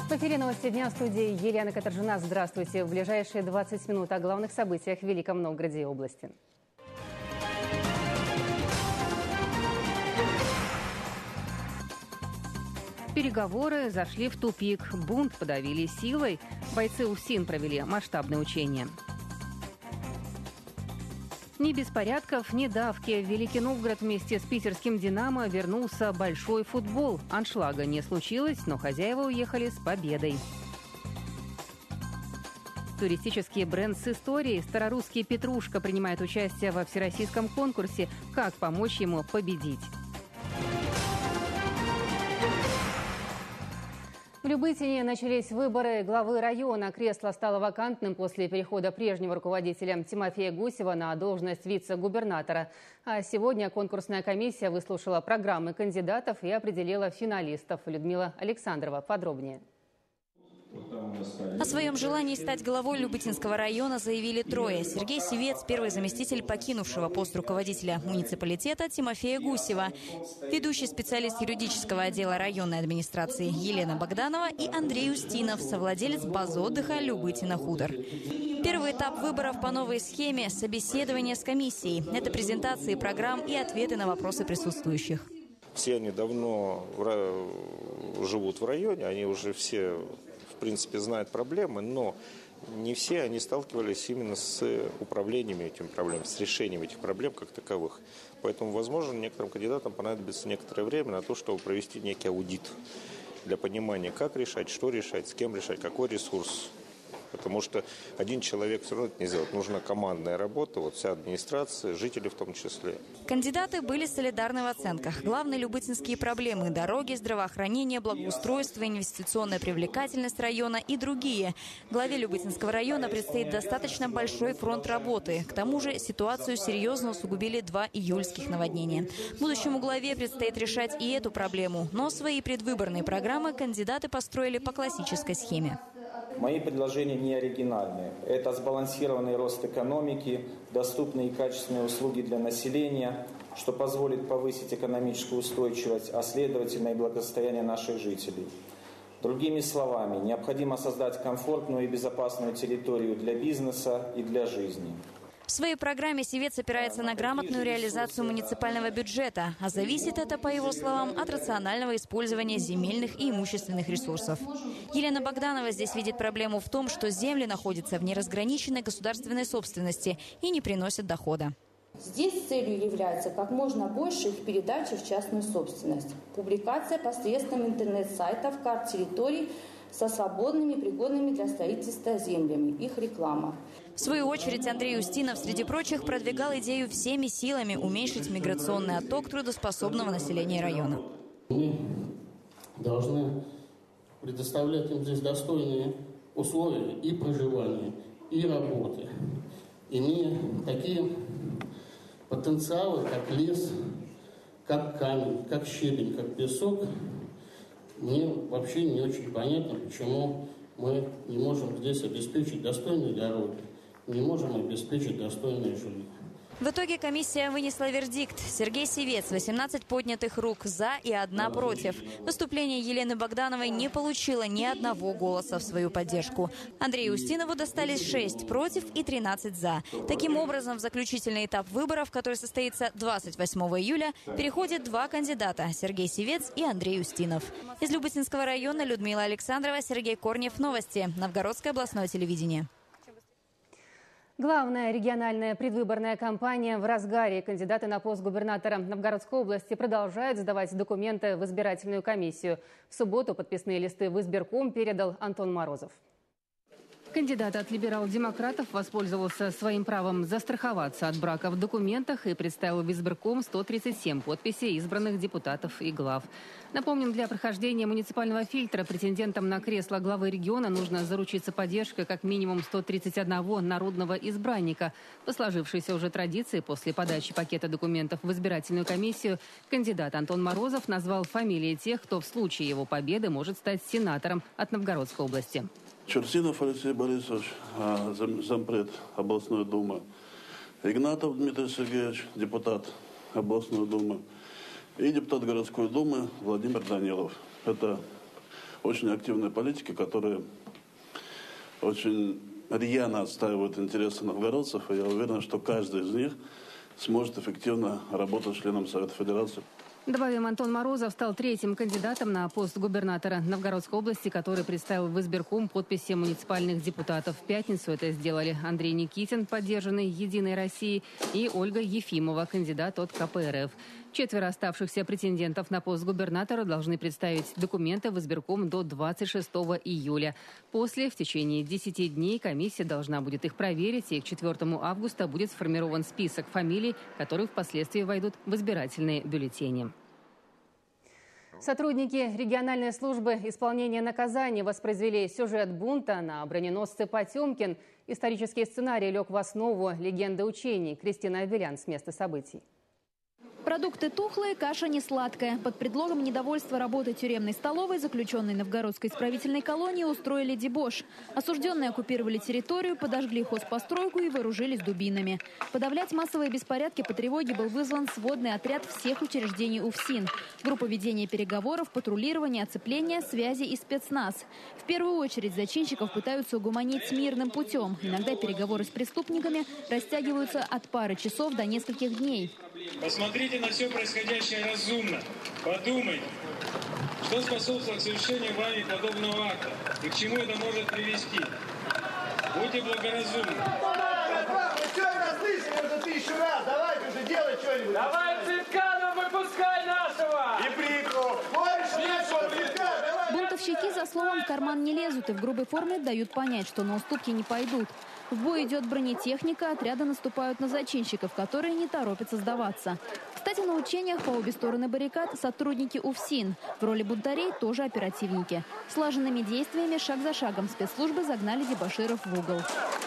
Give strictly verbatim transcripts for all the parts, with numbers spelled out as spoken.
В эфире новости дня, в студии Елена Катаржина. Здравствуйте. В ближайшие двадцать минут о главных событиях в Великом Новгороде и области. Переговоры зашли в тупик. Бунт подавили силой. Бойцы УФСИН провели масштабные учения. Ни беспорядков, ни давки. В Великий Новгород вместе с питерским «Динамо» вернулся большой футбол. Аншлага не случилось, но хозяева уехали с победой. Туристический бренд с историей «Старорусский Петрушка» принимает участие во всероссийском конкурсе «Как помочь ему победить?». В Любытине начались выборы главы района. Кресло стало вакантным после перехода прежнего руководителя Тимофея Гусева на должность вице-губернатора. А сегодня конкурсная комиссия выслушала программы кандидатов и определила финалистов. Людмила Александрова подробнее. О своем желании стать главой Любытинского района заявили трое. Сергей Сивец, первый заместитель покинувшего пост руководителя муниципалитета Тимофея Гусева, ведущий специалист юридического отдела районной администрации Елена Богданова и Андрей Устинов, совладелец базы отдыха Любытино-Худор. Первый этап выборов по новой схеме – собеседование с комиссией. Это презентации программ и ответы на вопросы присутствующих. Все они давно живут в районе, они уже все... в принципе, знают проблемы, но не все они сталкивались именно с управлением этими проблемами, с решением этих проблем как таковых. Поэтому, возможно, некоторым кандидатам понадобится некоторое время на то, чтобы провести некий аудит для понимания, как решать, что решать, с кем решать, какой ресурс. Потому что один человек все равно это не сделает. Нужна командная работа, вот вся администрация, жители в том числе. Кандидаты были солидарны в оценках. Главные любытинские проблемы – дороги, здравоохранение, благоустройство, инвестиционная привлекательность района и другие. Главе Любытинского района предстоит достаточно большой фронт работы. К тому же ситуацию серьезно усугубили два июльских наводнения. Будущему главе предстоит решать и эту проблему. Но свои предвыборные программы кандидаты построили по классической схеме. Мои предложения не оригинальные. Это сбалансированный рост экономики, доступные и качественные услуги для населения, что позволит повысить экономическую устойчивость, а следовательно и благосостояние наших жителей. Другими словами, необходимо создать комфортную и безопасную территорию для бизнеса и для жизни. В своей программе Сивец опирается на грамотную реализацию муниципального бюджета, а зависит это, по его словам, от рационального использования земельных и имущественных ресурсов. Елена Богданова здесь видит проблему в том, что земли находятся в неразграниченной государственной собственности и не приносят дохода. Здесь целью является как можно больше их передачи в частную собственность. Публикация посредством интернет-сайтов, карт территорий со свободными, пригодными для строительства землями, их реклама. В свою очередь Андрей Устинов, среди прочих, продвигал идею всеми силами уменьшить миграционный отток трудоспособного населения района. Мы должны предоставлять им здесь достойные условия и проживания, и работы, имея такие потенциалы, как лес, как камень, как щебень, как песок. Мне вообще не очень понятно, почему мы не можем здесь обеспечить достойные дороги, не можем обеспечить достойное жилье. В итоге комиссия вынесла вердикт. Сергей Сивец, восемнадцать поднятых рук за и одна против. Выступление Елены Богдановой не получило ни одного голоса в свою поддержку. Андрею Устинову достались шесть против и тринадцать за. Таким образом, в заключительный этап выборов, который состоится двадцать восьмого июля, переходят два кандидата – Сергей Сивец и Андрей Устинов. Из Любытинского района Людмила Александрова, Сергей Корнев. Новости. Новгородское областное телевидение. Главная региональная предвыборная кампания в разгаре. Кандидаты на пост губернатора Новгородской области продолжают сдавать документы в избирательную комиссию. В субботу подписные листы в избирком передал Антон Морозов. Кандидат от либерал-демократов воспользовался своим правом застраховаться от брака в документах и представил в избирком сто тридцать семь подписей избранных депутатов и глав. Напомним, для прохождения муниципального фильтра претендентам на кресло главы региона нужно заручиться поддержкой как минимум ста тридцати одного народного избранника. По сложившейся уже традиции, после подачи пакета документов в избирательную комиссию, кандидат Антон Морозов назвал фамилии тех, кто в случае его победы может стать сенатором от Новгородской области. Чурсинов Алексей Борисович, зампред областной думы. Игнатов Дмитрий Сергеевич, депутат областной думы. И депутат городской думы Владимир Данилов. Это очень активные политики, которые очень рьяно отстаивают интересы новгородцев. И я уверен, что каждый из них сможет эффективно работать членом Совета Федерации. Добавим, Антон Морозов стал третьим кандидатом на пост губернатора Новгородской области, который представил в избирком подписи муниципальных депутатов. В пятницу это сделали Андрей Никитин, поддержанный «Единой Россией», и Ольга Ефимова, кандидат от ка пэ эр эф. Четверо оставшихся претендентов на пост губернатора должны представить документы в избирком до двадцать шестого июля. После, в течение десяти дней, комиссия должна будет их проверить, и к четвёртому августа будет сформирован список фамилий, которые впоследствии войдут в избирательные бюллетени. Сотрудники региональной службы исполнения наказаний воспроизвели сюжет бунта на броненосце «Потемкин». Исторический сценарий лег в основу легенды учений. Кристина Авелян с места событий. Продукты тухлые, каша не сладкая. Под предлогом недовольства работы тюремной столовой заключенные Новгородской исправительной колонии устроили дебош. Осужденные оккупировали территорию, подожгли хозпостройку и вооружились дубинами. Подавлять массовые беспорядки по тревоге был вызван сводный отряд всех учреждений УФСИН. Группа ведения переговоров, патрулирования, оцепления, связи и спецназ. В первую очередь зачинщиков пытаются угомонить мирным путем. Иногда переговоры с преступниками растягиваются от пары часов до нескольких дней. Посмотрите на все происходящее разумно. Подумайте, что способствует совершению вами подобного акта и к чему это может привести. Будьте благоразумны. Мы все это слышали уже тысячу раз. Давайте уже делать что-нибудь. Давай Цветкана выпускай нашего! И Прику! Бунтовщики за словом в карман не лезут и в грубой форме дают понять, что на уступки не пойдут. В бой идет бронетехника, отряды наступают на зачинщиков, которые не торопятся сдаваться. Кстати, на учениях по обе стороны баррикад сотрудники УФСИН. В роли бунтарей тоже оперативники. Слаженными действиями шаг за шагом спецслужбы загнали дебоширов в угол.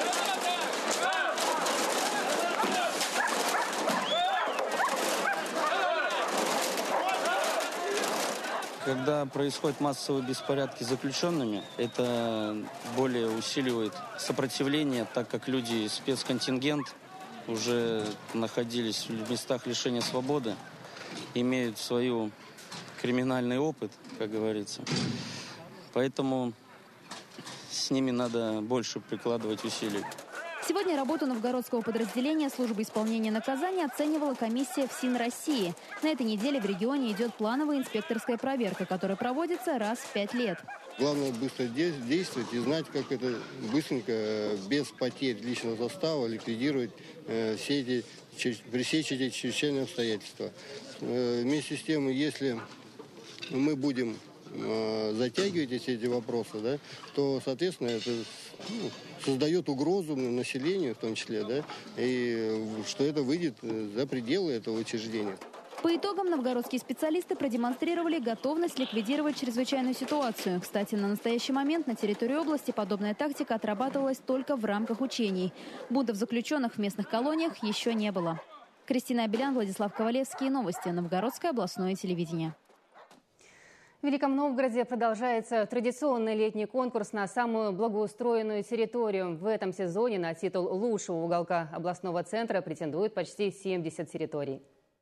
Когда происходят массовые беспорядки с заключенными, это более усиливает сопротивление, так как люди, спецконтингент, уже находились в местах лишения свободы, имеют свой криминальный опыт, как говорится. Поэтому с ними надо больше прикладывать усилий. Сегодня работу новгородского подразделения службы исполнения наказаний оценивала комиссия ФСИН России. На этой неделе в регионе идет плановая инспекторская проверка, которая проводится раз в пять лет. Главное быстро действовать и знать, как это быстренько, без потерь личного состава, ликвидировать э, все эти, пресечь эти чрезвычайные обстоятельства. Э, вместе с тем, если мы будем э, затягивать все эти вопросы, да, то, соответственно, это ну, создает угрозу населению, в том числе, да, и что это выйдет за пределы этого учреждения. По итогам новгородские специалисты продемонстрировали готовность ликвидировать чрезвычайную ситуацию. Кстати, на настоящий момент на территории области подобная тактика отрабатывалась только в рамках учений. Бунтов заключенных в местных колониях еще не было. Кристина Абелян, Владислав Ковалевский. Новости. Новгородское областное телевидение. В Великом Новгороде продолжается традиционный летний конкурс на самую благоустроенную территорию. В этом сезоне на титул лучшего уголка областного центра претендуют почти семьдесят территорий.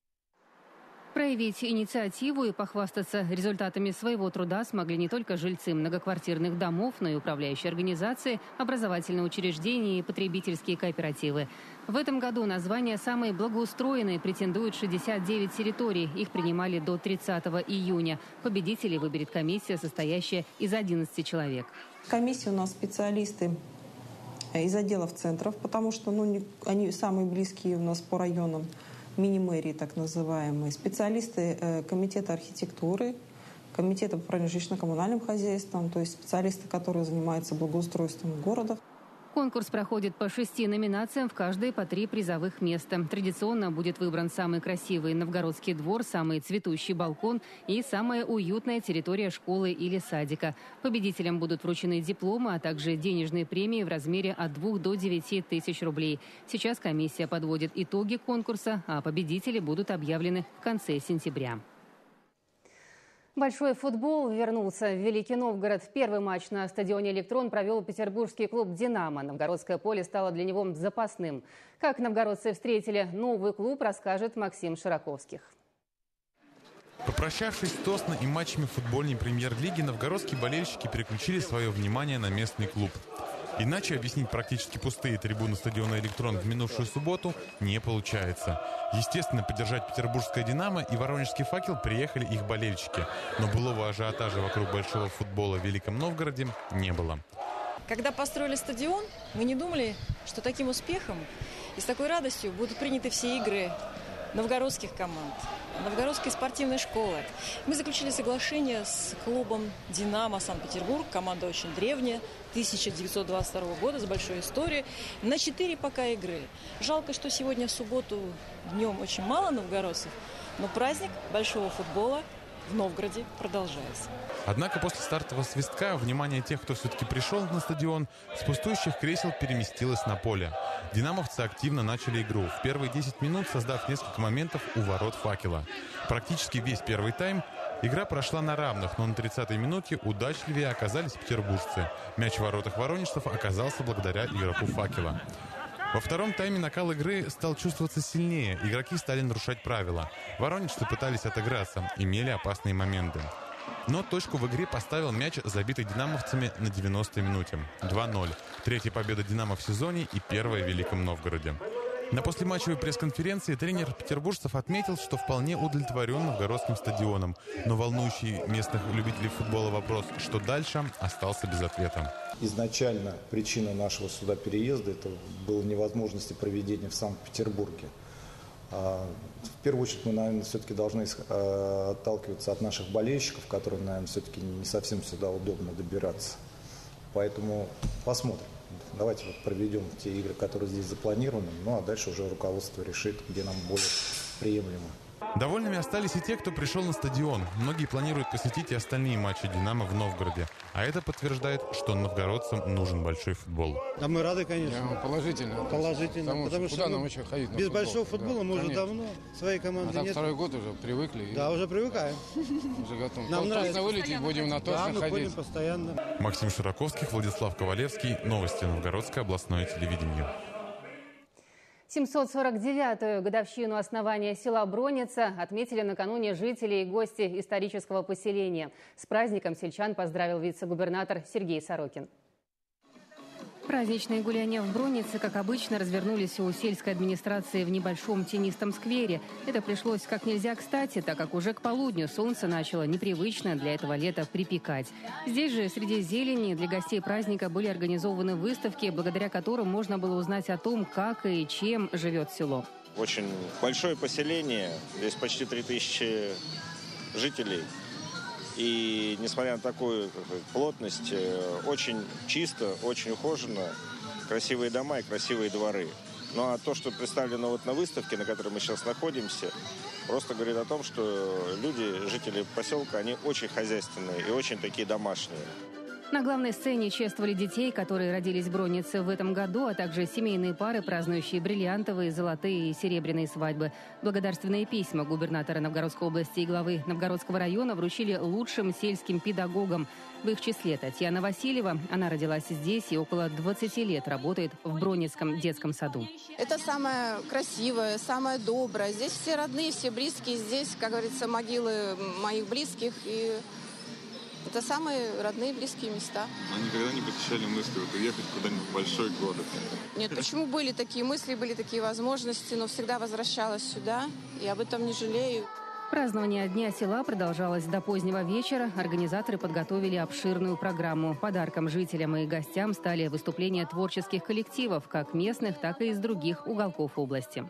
Проявить инициативу и похвастаться результатами своего труда смогли не только жильцы многоквартирных домов, но и управляющие организации, образовательные учреждения и потребительские кооперативы. В этом году на звание «Самые благоустроенные» претендуют шестьдесят девять территорий. Их принимали до тридцатого июня. Победителей выберет комиссия, состоящая из одиннадцати человек. Комиссия у нас специалисты из отделов центров, потому что ну, они самые близкие у нас по районам. Мини-мэрии, так называемые, специалисты э, комитета архитектуры, комитета по управлению жилищно-коммунальным хозяйством, то есть специалисты, которые занимаются благоустройством города. Конкурс проходит по шести номинациям, в каждой по три призовых места. Традиционно будет выбран самый красивый новгородский двор, самый цветущий балкон и самая уютная территория школы или садика. Победителям будут вручены дипломы, а также денежные премии в размере от двух до девяти тысяч рублей. Сейчас комиссия подводит итоги конкурса, а победители будут объявлены в конце сентября. Большой футбол вернулся в Великий Новгород. Первый матч на стадионе «Электрон» провел петербургский клуб «Динамо». Новгородское поле стало для него запасным. Как новгородцы встретили новый клуб, расскажет Максим Широковских. Попрощавшись с Тосно и матчами футбольной премьер-лиги, новгородские болельщики переключили свое внимание на местный клуб. Иначе объяснить практически пустые трибуны стадиона «Электрон» в минувшую субботу не получается. Естественно, поддержать петербургское «Динамо» и воронежский «Факел» приехали их болельщики. Но былого ажиотажа вокруг большого футбола в Великом Новгороде не было. Когда построили стадион, мы не думали, что таким успехом и с такой радостью будут приняты все игры новгородских команд, новгородской спортивной школы. Мы заключили соглашение с клубом «Динамо» Санкт-Петербург. Команда очень древняя, тысяча девятьсот двадцать второго года, с большой историей. На четыре пока игры. Жалко, что сегодня в субботу днем очень мало новгородцев, но праздник большого футбола в Новгороде продолжается. Однако после стартового свистка внимание тех, кто все-таки пришел на стадион, с пустующих кресел переместилось на поле. Динамовцы активно начали игру, в первые десять минут создав несколько моментов у ворот «Факела». Практически весь первый тайм игра прошла на равных, но на тридцатой минуте удачливее оказались петербуржцы. Мяч в воротах воронежцев оказался благодаря игроку «Факела». Во втором тайме накал игры стал чувствоваться сильнее, игроки стали нарушать правила. Воронежцы пытались отыграться, имели опасные моменты. Но точку в игре поставил мяч, забитый динамовцами на девяностой минуте. два ноль. Третья победа «Динамо» в сезоне и первая в Великом Новгороде. На послематчевой пресс-конференции тренер петербуржцев отметил, что вполне удовлетворен новгородским стадионом. Но волнующий местных любителей футбола вопрос, что дальше, остался без ответа. Изначально причина нашего сюда переезда – это была невозможность проведения в Санкт-Петербурге. В первую очередь мы, наверное, все-таки должны отталкиваться от наших болельщиков, которым, наверное, все-таки не совсем сюда удобно добираться. Поэтому посмотрим. Давайте вот проведем те игры, которые здесь запланированы, ну а дальше уже руководство решит, где нам более приемлемо. Довольными остались и те, кто пришел на стадион. Многие планируют посетить и остальные матчи «Динамо» в Новгороде. А это подтверждает, что новгородцам нужен большой футбол. А мы рады, конечно. Я положительно. Положительно. Потому, потому что, что куда нам еще ходить на без футбол? большого футбола да, мы конечно. Уже давно своей команды а так нет. Второй год уже привыкли. Да, уже привыкаем. Уже готовы. Нам нравится. Вылететь, будем на Тосно да, мы ходить. ходим постоянно. Максим Широковских, Владислав Ковалевский. Новости Новгородское областное телевидение. семьсот сорок девятую годовщину основания села Броница отметили накануне жители и гости исторического поселения. С праздником сельчан поздравил вице-губернатор Сергей Сорокин. Праздничные гуляния в Бронице, как обычно, развернулись у сельской администрации в небольшом тенистом сквере. Это пришлось как нельзя кстати, так как уже к полудню солнце начало непривычно для этого лета припекать. Здесь же, среди зелени, для гостей праздника были организованы выставки, благодаря которым можно было узнать о том, как и чем живет село. Очень большое поселение, здесь почти три тысячи жителей. И несмотря на такую плотность, очень чисто, очень ухоженно, красивые дома и красивые дворы. Ну а то, что представлено вот на выставке, на которой мы сейчас находимся, просто говорит о том, что люди, жители поселка, они очень хозяйственные и очень такие домашние. На главной сцене чествовали детей, которые родились в Бронице в этом году, а также семейные пары, празднующие бриллиантовые, золотые и серебряные свадьбы. Благодарственные письма губернатора Новгородской области и главы Новгородского района вручили лучшим сельским педагогам. В их числе Татьяна Васильева. Она родилась здесь и около двадцати лет работает в Броницком детском саду. Это самое красивое, самое доброе. Здесь все родные, все близкие. Здесь, как говорится, могилы моих близких и... Это самые родные, близкие места. А никогда не посещали мысли вот уехать куда-нибудь в большой город? Нет, почему были такие мысли, были такие возможности, но всегда возвращалась сюда, и об этом не жалею. Празднование Дня села продолжалось до позднего вечера. Организаторы подготовили обширную программу. Подарком жителям и гостям стали выступления творческих коллективов, как местных, так и из других уголков области.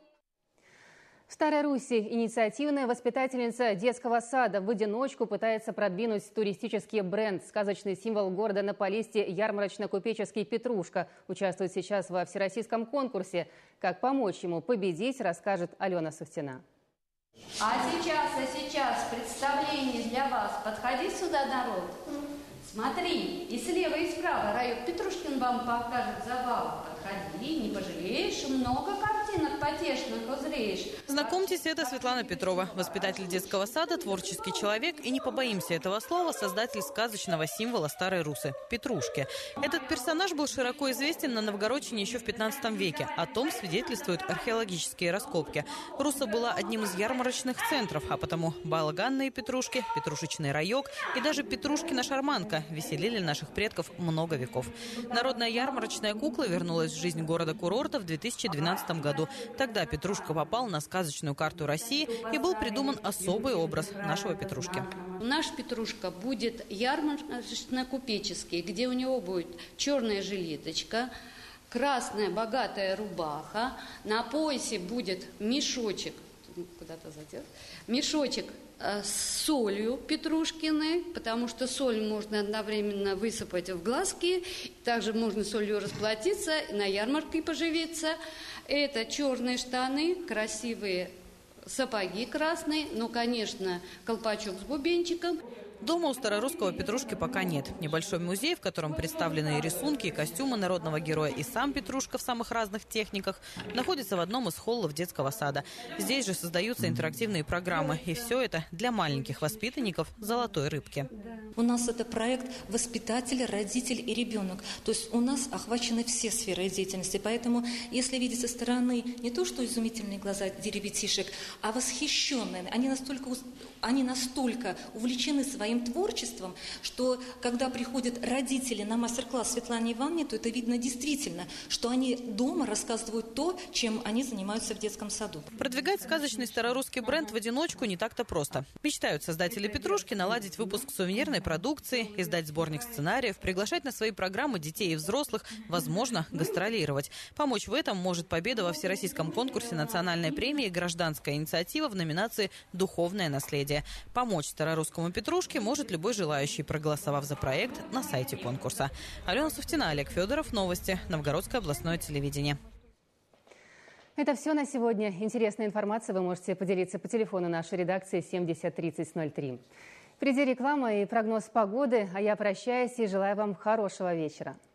В Старой Руси инициативная воспитательница детского сада в одиночку пытается продвинуть туристический бренд. Сказочный символ города на Полесье ярмарочно-купеческий «Петрушка» участвует сейчас во всероссийском конкурсе. Как помочь ему победить, расскажет Алена Сухтина. А сейчас, а сейчас представление для вас. Подходи сюда, народ. Смотри, и слева, и справа Раек Петрушкин вам покажет забаву. Подходи, не пожалеешь, много картин картинок потешных узреешь. Знакомьтесь, это Светлана Петрова, воспитатель детского сада, творческий человек и, не побоимся этого слова, создатель сказочного символа Старой Русы – Петрушки. Этот персонаж был широко известен на Новгородчине еще в пятнадцатом веке. О том свидетельствуют археологические раскопки. Руса была одним из ярмарочных центров, а потому балаганные петрушки, петрушечный раек и даже петрушкина шарманка веселили наших предков много веков. Народная ярмарочная кукла вернулась в жизнь города-курорта в две тысячи двенадцатом году. Тогда Петрушка попал на сказочную карту России и был придуман особый образ нашего Петрушки. Наш Петрушка будет ярмарочно-купеческий, где у него будет черная жилеточка, красная богатая рубаха, на поясе будет мешочек, куда-то задел, мешочек с солью Петрушкиной, потому что соль можно одновременно высыпать в глазки, также можно солью расплатиться, на ярмарке поживиться. Это черные штаны, красивые сапоги красные, ну, конечно, колпачок с бубенчиком. Дома у старорусского Петрушки пока нет. Небольшой музей, в котором представлены и рисунки, и костюмы народного героя, и сам Петрушка в самых разных техниках, находится в одном из холлов детского сада. Здесь же создаются интерактивные программы. И все это для маленьких воспитанников «Золотой рыбки». У нас это проект «Воспитатель, родитель и ребенок». То есть у нас охвачены все сферы деятельности. Поэтому, если видеть со стороны не то, что изумительные глаза ребятишек, а восхищенные, они настолько, они настолько увлечены своим творчеством, что когда приходят родители на мастер-класс Светлане Ивановне, то это видно действительно, что они дома рассказывают то, чем они занимаются в детском саду. Продвигать сказочный старорусский бренд в одиночку не так-то просто. Мечтают создатели Петрушки наладить выпуск сувенирной продукции, издать сборник сценариев, приглашать на свои программы детей и взрослых, возможно, гастролировать. Помочь в этом может победа во всероссийском конкурсе национальной премии «Гражданская инициатива» в номинации «Духовное наследие». Помочь старорусскому Петрушке может любой желающий, проголосовав за проект на сайте конкурса. Алена Суфтина, Олег Федоров. Новости. Новгородское областное телевидение. Это все на сегодня. Интересной информацией вы можете поделиться по телефону нашей редакции семьдесят тридцать ноль три. Впереди реклама и прогноз погоды, а я прощаюсь и желаю вам хорошего вечера.